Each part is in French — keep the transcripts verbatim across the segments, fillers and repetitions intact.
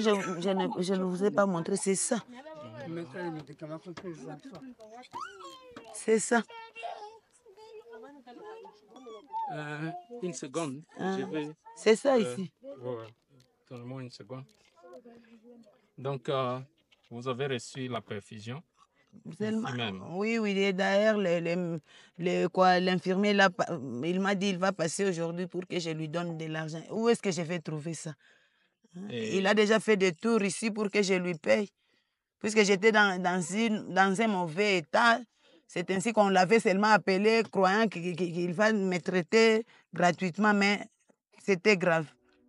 Je, je, ne, je ne vous ai pas montré, c'est ça. C'est ça. Euh, une seconde. Ah, Je vais. c'est ça euh, ici. Ouais, donne-moi une seconde. Donc, euh, vous avez reçu la perfusion Seulement- ici même. Oui, oui, et d'ailleurs, le- le- le- quoi, l'infirmier, là, pa- il m'a dit il va passer aujourd'hui pour que je lui donne de l'argent. Où est-ce que je vais trouver ça? Hein? Et- Il a déjà fait des tours ici pour que je lui paye. Puisque j'étais dans, dans, une, dans un mauvais état, c'est ainsi qu'on l'avait seulement appelé, croyant qu'il qu'il- qu'il va me traiter gratuitement, mais c'était grave.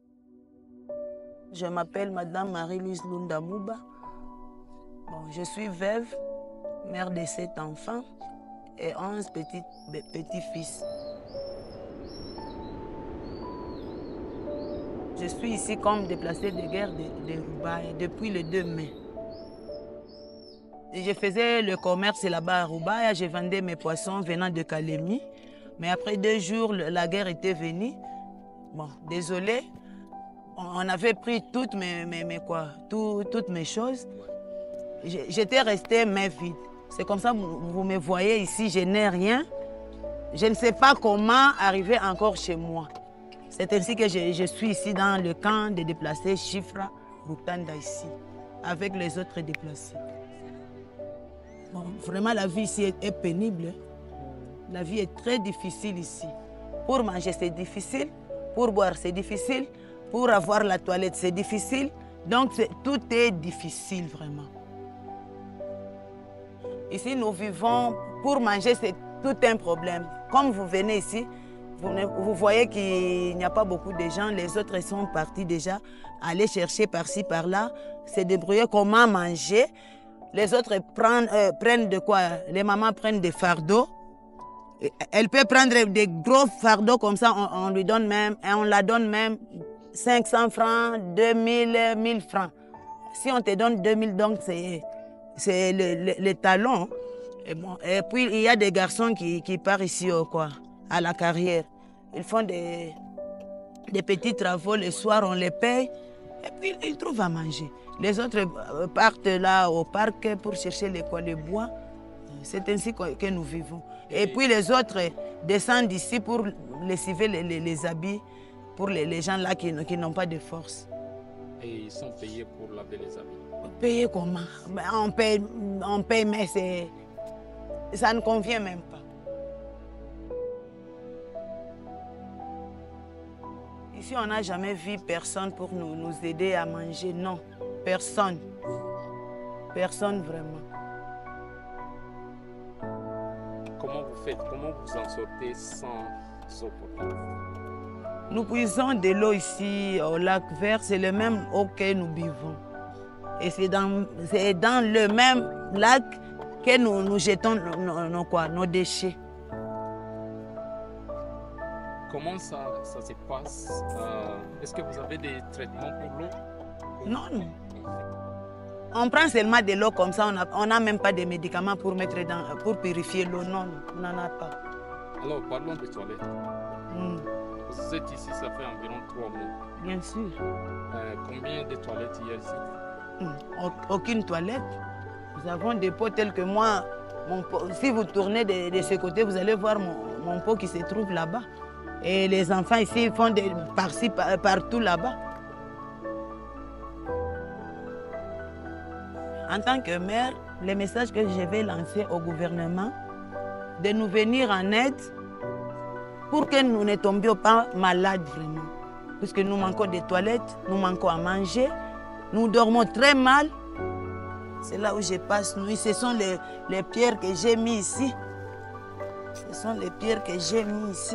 Je m'appelle Madame Marie-Louise Lunda Mouba. Bon, je suis veuve, mère de sept enfants et onze petits, petits-fils. Je suis ici comme déplacée de guerre de, de Roubaix depuis le deux mai. Je faisais le commerce là-bas à Roubaix, je vendais mes poissons venant de Calémie. Mais après deux jours, la guerre était venue. Bon, désolé, on avait pris toutes mes, mes, mes quoi, tout, toutes mes choses. J'étais restée main vide. C'est comme ça, vous me voyez ici, je n'ai rien. Je ne sais pas comment arriver encore chez moi. C'est ainsi que je, je suis ici dans le camp des déplacés Chifra, Buktanda ici, avec les autres déplacés. Bon, vraiment, la vie ici est, est pénible. La vie est très difficile ici. Pour manger, c'est difficile. Pour boire, c'est difficile. Pour avoir la toilette, c'est difficile. Donc, tout est difficile, vraiment. Ici, nous vivons, pour manger, c'est tout un problème. Comme vous venez ici, vous, vous voyez qu'il n'y a pas beaucoup de gens. Les autres sont partis déjà, aller chercher par-ci, par-là, se débrouiller comment manger. Les autres prennent, euh, prennent de quoi? Les mamans prennent des fardeaux. Elle peut prendre des gros fardeaux comme ça, on, on lui donne même, et on la donne même cinq cents francs, deux mille, mille francs. Si on te donne deux mille, donc c'est le, le, le talon. Et, bon, et puis il y a des garçons qui, qui partent ici oh, quoi, à la carrière. Ils font des, des petits travaux, le soir on les paye, et puis ils trouvent à manger. Les autres partent là au parc pour chercher les, quoi, le bois. C'est ainsi que nous vivons. Et puis les autres descendent ici pour lessiver les, les, les habits pour les, les gens là qui, qui n'ont pas de force. Et ils sont payés pour laver les habits? Payés comment? On paye, on paye mais ça ne convient même pas. Ici, on n'a jamais vu personne pour nous, nous aider à manger. Non, personne. Personne vraiment. Comment vous faites? Comment vous en sortez sans eau potable? Nous puisons de l'eau ici au lac Vert, c'est le même eau que nous buvons. Et c'est dans, dans le même lac que nous, nous jetons nos, nos, quoi, nos déchets. Comment ça, ça se passe? euh, Est-ce que vous avez des traitements pour l'eau? Non, non. On prend seulement de l'eau comme ça, on n'a même pas de médicaments pour, mettre dans, pour purifier l'eau. Non, on n'en a pas. Alors, parlons des toilettes. Mm. Vous êtes ici, ça fait environ trois mois. Bien sûr. Euh, combien de toilettes il y a ici? Mm. Aucune toilette. Nous avons des pots tels que moi. Mon pot, si vous tournez de, de ce côté, vous allez voir mon, mon pot qui se trouve là-bas. Et les enfants ici font par-ci, par, partout là-bas. En tant que mère, le message que je vais lancer au gouvernement, de nous venir en aide pour que nous ne tombions pas malades vraiment. Puisque nous manquons de toilettes, nous manquons à manger, nous dormons très mal. C'est là où je passe nuit. Ce sont les, les pierres que j'ai mis ici. Ce sont les pierres que j'ai mis ici.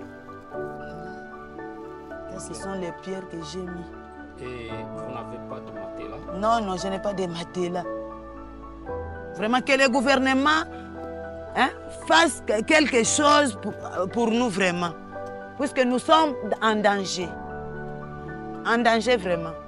Ce sont les pierres que j'ai mis. Et vous n'avez pas de matelas? Non, non, je n'ai pas de matelas. Vraiment que le gouvernement hein, fasse quelque chose pour, pour nous vraiment. Puisque nous sommes en danger. En danger vraiment.